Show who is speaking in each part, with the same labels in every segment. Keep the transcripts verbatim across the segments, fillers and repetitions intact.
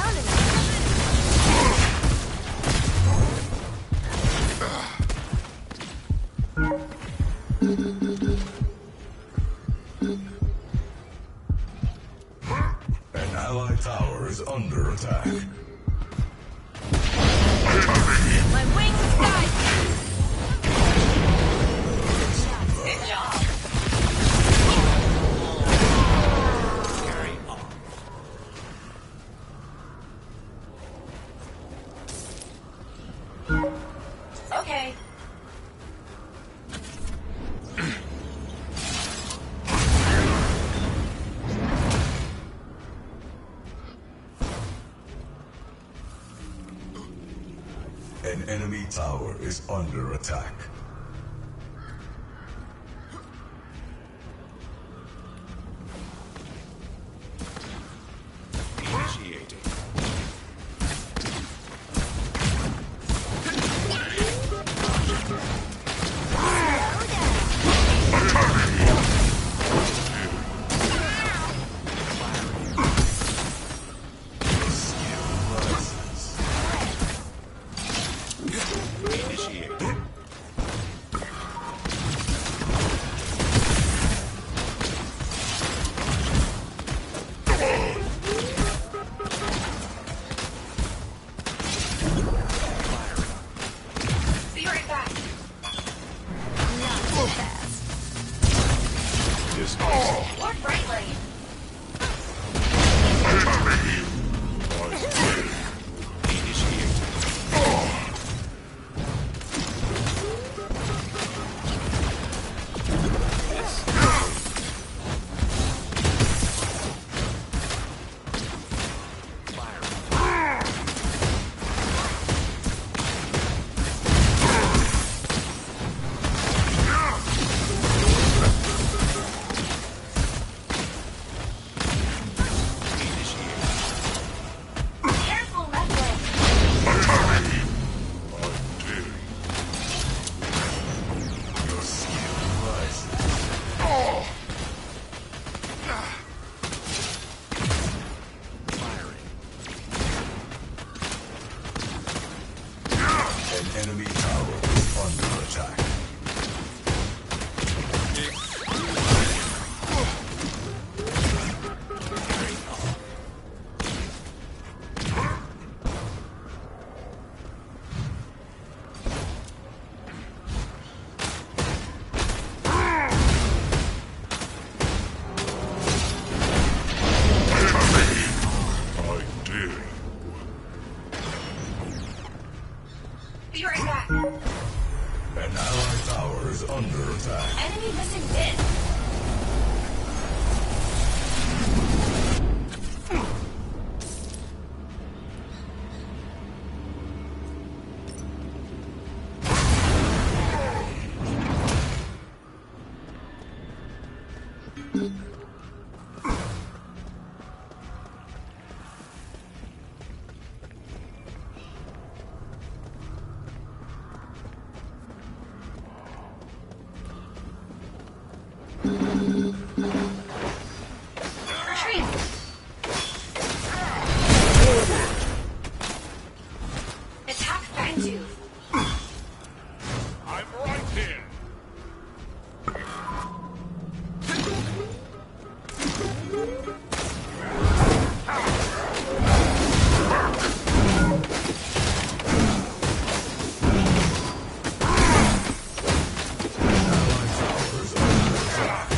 Speaker 1: An allied tower is under attack.
Speaker 2: My wings guide you. Good job.
Speaker 3: Carry on.
Speaker 2: Okay.
Speaker 1: An enemy tower is under attack.
Speaker 3: Initiating. Initiating.
Speaker 2: Be right back. Not so fast.
Speaker 3: Dismiss.
Speaker 2: Lord Brightly.
Speaker 3: Initiating.
Speaker 2: Careful left leg.
Speaker 1: Your skill rises. An enemy tower is under attack.
Speaker 2: Be right back.
Speaker 1: An allied tower is under attack.
Speaker 2: Enemy missing bit. Retreat. Attack Fangtooth.
Speaker 3: I'm right here.
Speaker 1: Allied tower is under attack.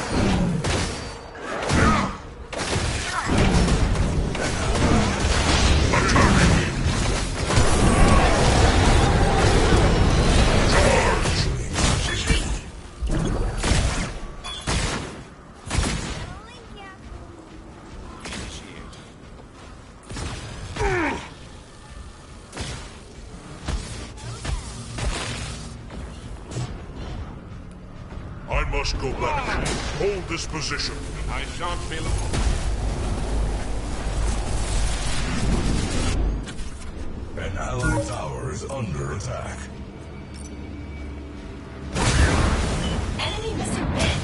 Speaker 4: I must go back. Hold this position.
Speaker 3: I shan't be long.
Speaker 1: An allied tower is under attack.
Speaker 2: Enemy missing bit.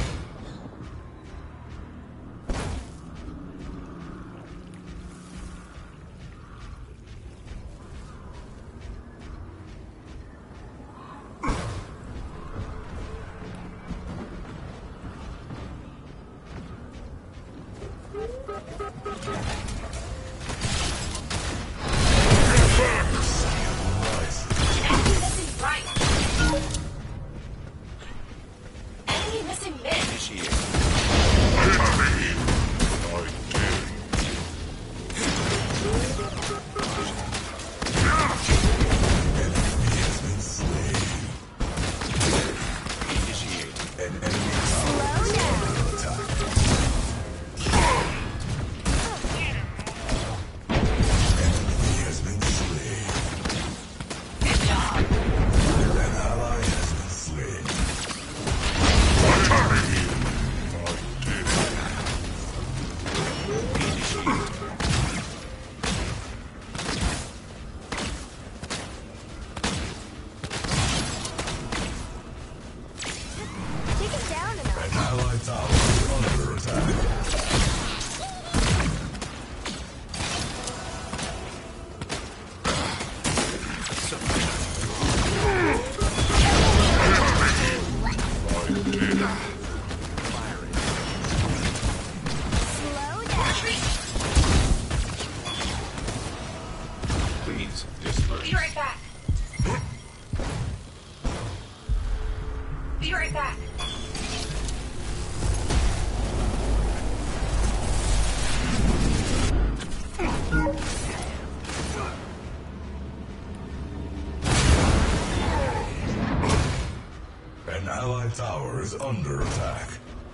Speaker 1: Allied tower is under attack.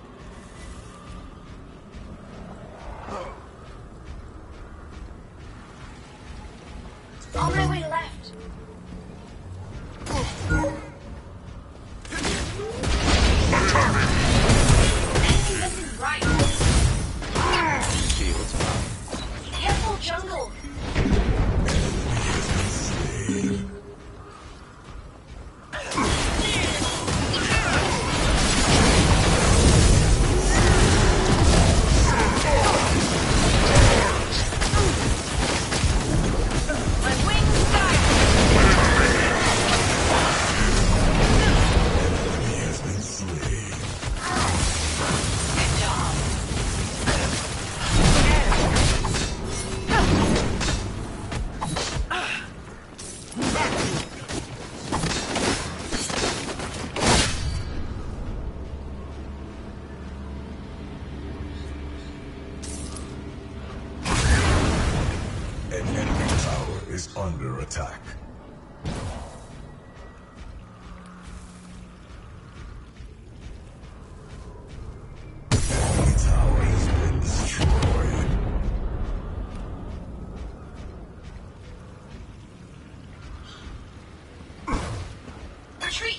Speaker 2: On my way left. Enemy missing right.
Speaker 3: Shields up.
Speaker 2: Careful, jungle. My wings fire.
Speaker 1: He has been slain.
Speaker 2: Good job.
Speaker 1: An enemy tower is under attack. Enemy tower has been destroyed.
Speaker 2: Retreat.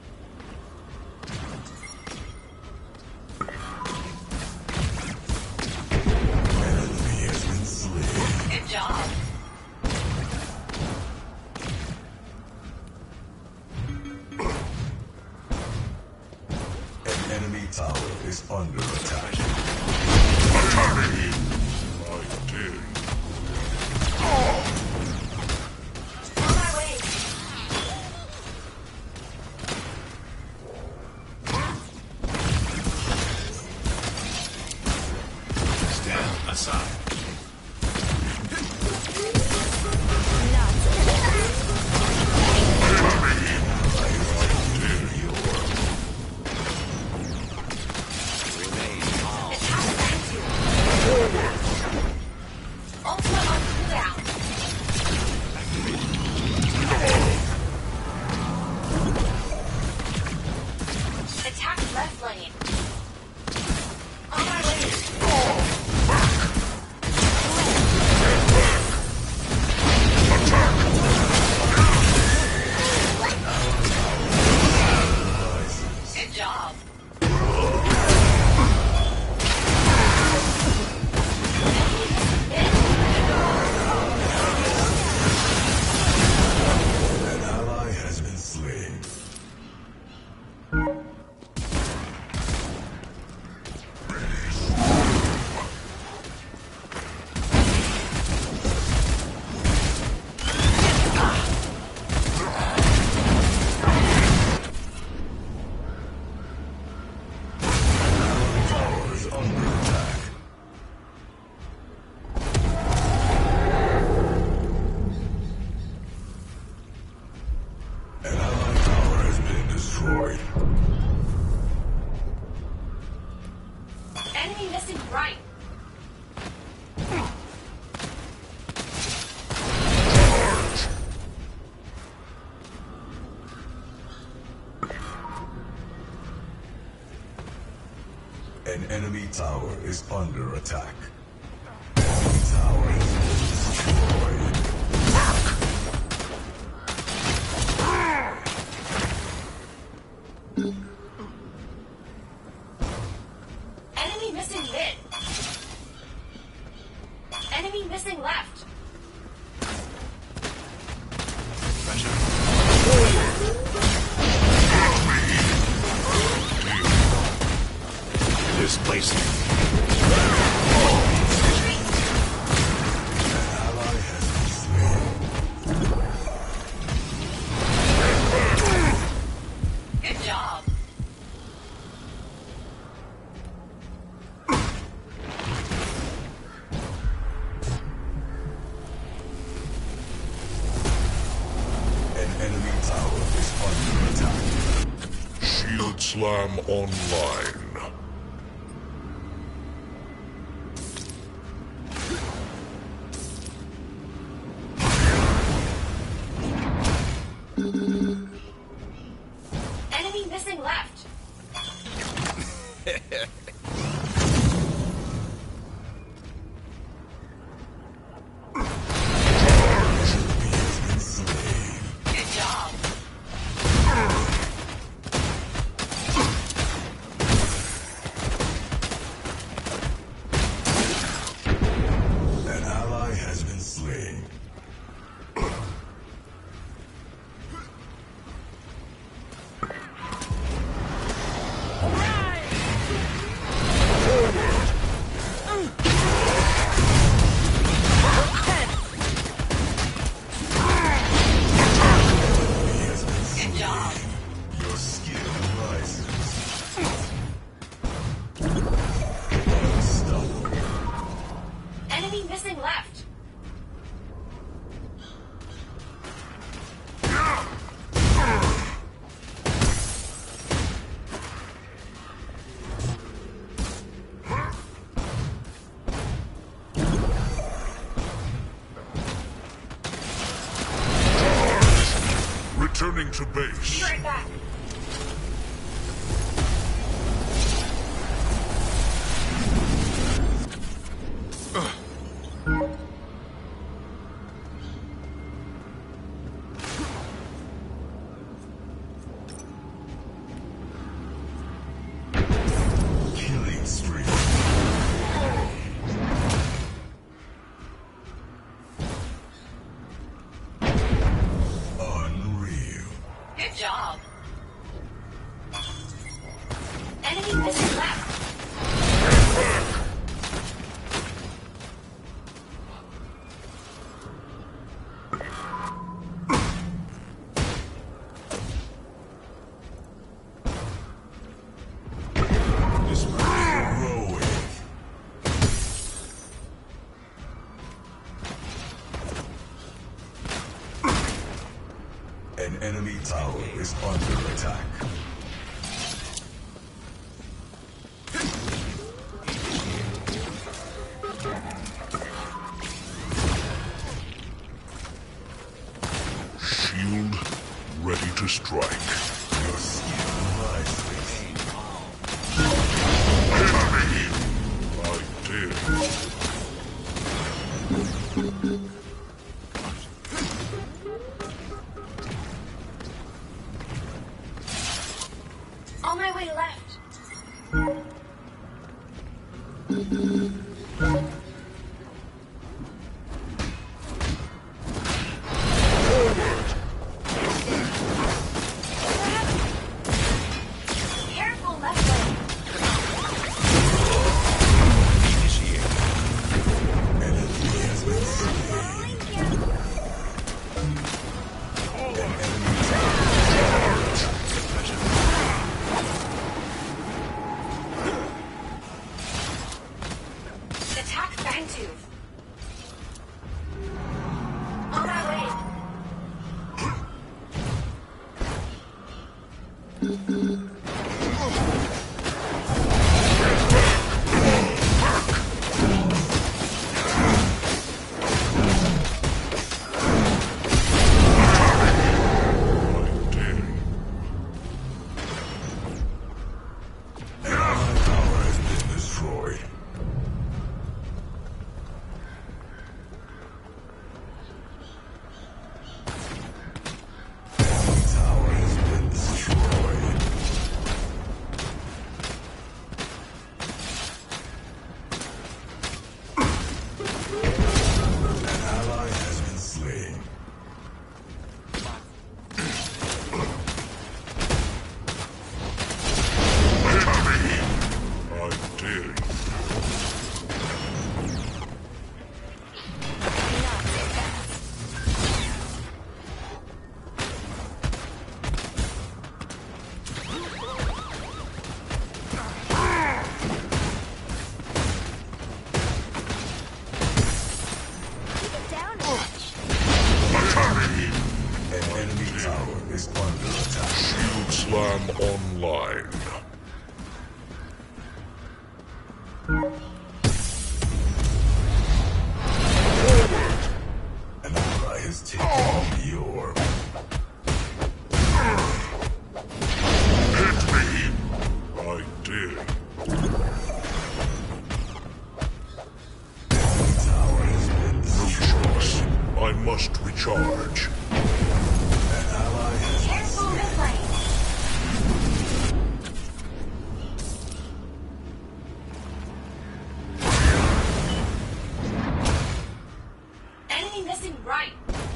Speaker 1: Enemy has been slain.
Speaker 2: Good job.
Speaker 1: An enemy tower is under attack.
Speaker 4: I did.
Speaker 2: On my way.
Speaker 3: Stand aside. Remain calm.
Speaker 2: Ultimate on cooldown. Attack left lane. On my way. Good job.
Speaker 1: An ally has been slain. Tower is under attack. An allied tower has been destroyed.
Speaker 2: Enemy missing right.
Speaker 1: An enemy tower is under attack. Enemy tower has been destroyed.
Speaker 2: Enemy missing mid. Enemy missing left.
Speaker 3: Pressure. Displacing.
Speaker 1: An ally has been slain.
Speaker 2: Good job.
Speaker 1: An enemy tower is under attack.
Speaker 4: Shield Slam online.
Speaker 2: Enemy missing left.
Speaker 4: Returning to base.
Speaker 2: Be right back.
Speaker 1: Killing spree. Unreal.
Speaker 2: Good job. Enemy missing left.
Speaker 3: This
Speaker 1: Heroic. An enemy tower is under attack.
Speaker 4: Shield ready to strike.
Speaker 1: Your skill rises.
Speaker 4: Enemy! I did.
Speaker 2: On my way left. Careful left leg.
Speaker 3: initiated.
Speaker 1: Enemy has been slain. An enemy
Speaker 2: Attack Fangtooth. On my way.
Speaker 4: I did.
Speaker 1: An ally tower has been destroyed. Enemy tower has been destroyed. An ally has been slain.
Speaker 4: Enemy! I did.
Speaker 2: Not so fast. Keep it down a notch.
Speaker 4: Enemy!
Speaker 1: An enemy tower is under attack.
Speaker 4: Shield slam online.
Speaker 1: An ally has taken the orb.
Speaker 4: Hit me! I did.
Speaker 1: Enemy tower has been
Speaker 4: Choice.
Speaker 1: destroyed.
Speaker 4: I must recharge.
Speaker 1: An ally has been
Speaker 2: Careful
Speaker 1: slain.
Speaker 2: left leg. Enemy missing right.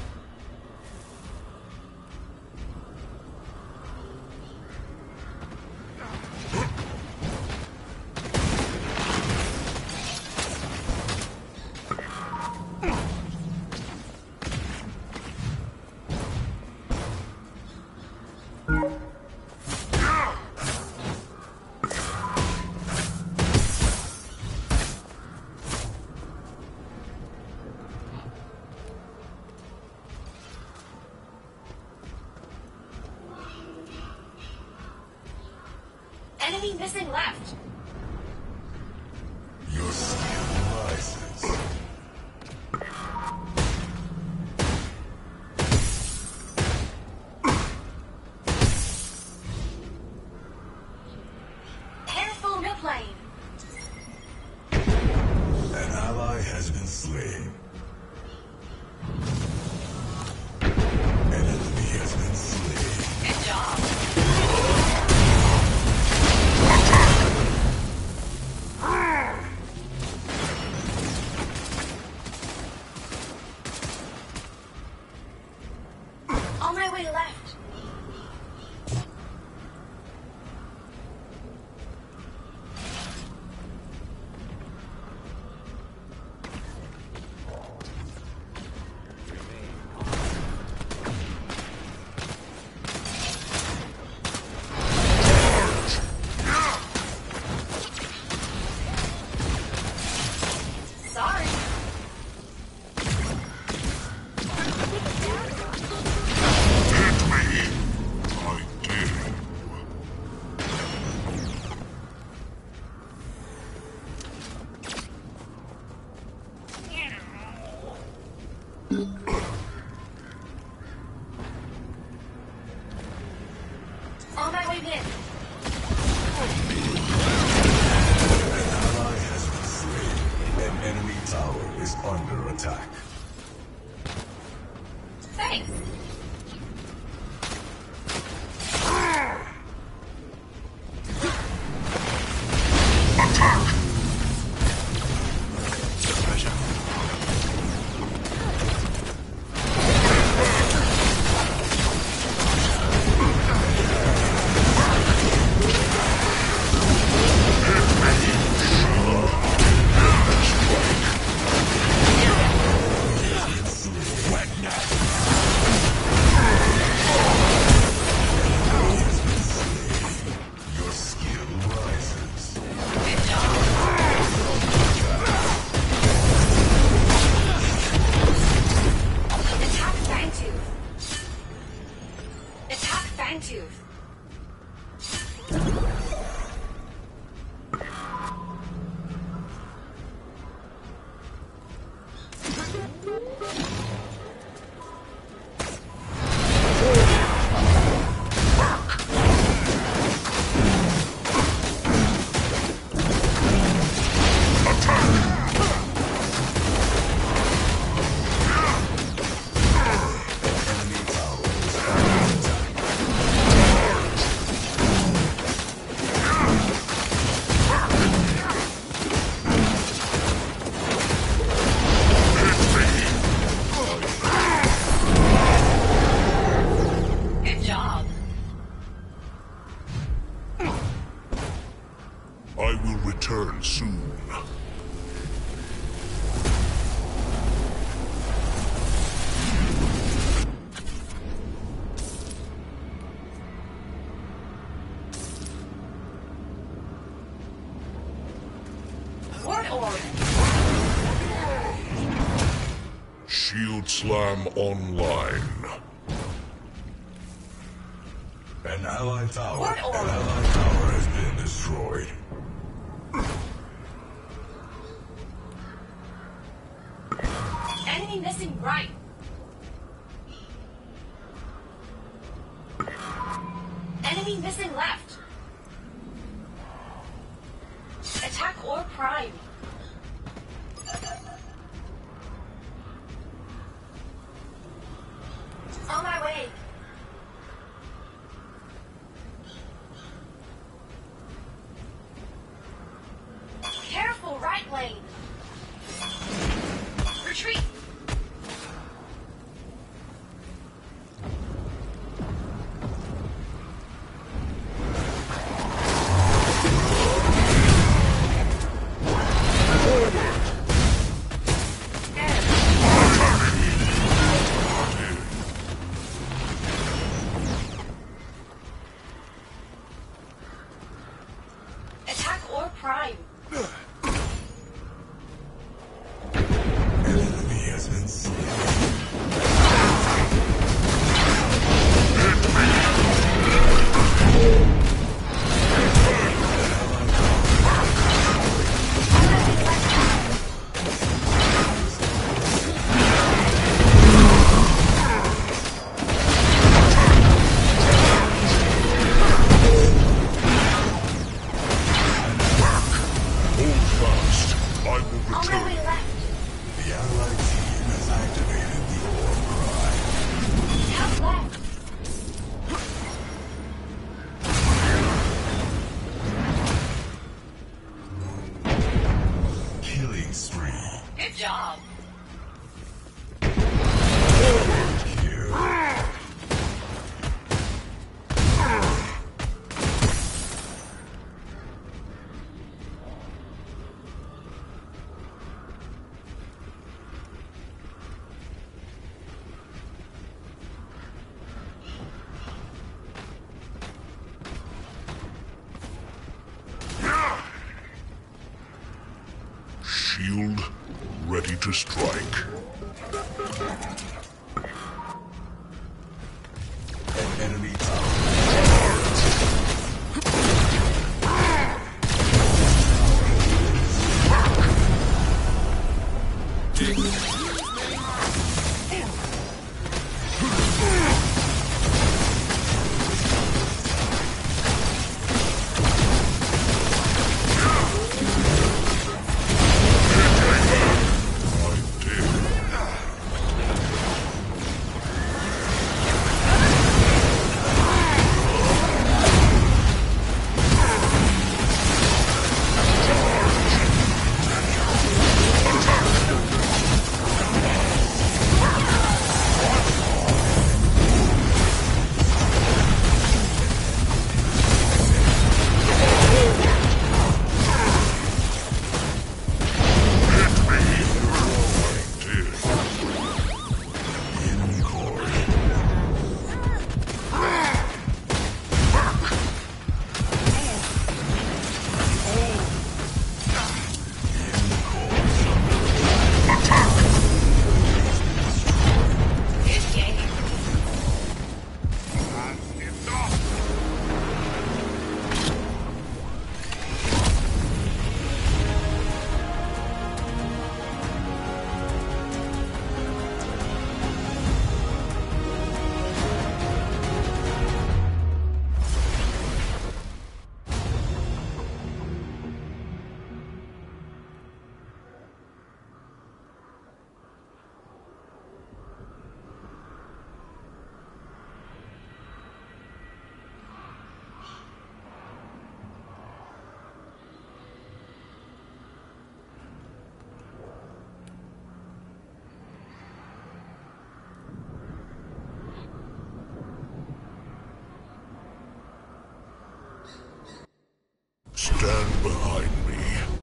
Speaker 2: Enemy missing left.
Speaker 1: Your skill rises.
Speaker 2: way left. Sorry.
Speaker 4: Hit me! I dare you.
Speaker 2: On my way in.
Speaker 1: An ally has been slain. An enemy tower is under attack.
Speaker 2: Thanks.
Speaker 3: Suppression.
Speaker 1: Your skill rises.
Speaker 2: Good job. Attack Fangtooth. Attack Fangtooth.
Speaker 1: Enemy tower is under attack.
Speaker 2: Good job.
Speaker 4: I will return soon.
Speaker 2: Word orb.
Speaker 4: Shield Slam online.
Speaker 1: An ally tower.
Speaker 2: What
Speaker 1: An
Speaker 2: order?
Speaker 1: ally tower has been destroyed.
Speaker 2: Enemy missing right. Enemy missing left. Attack or prime. On my way. Careful, right lane. Retreat.
Speaker 4: to strike.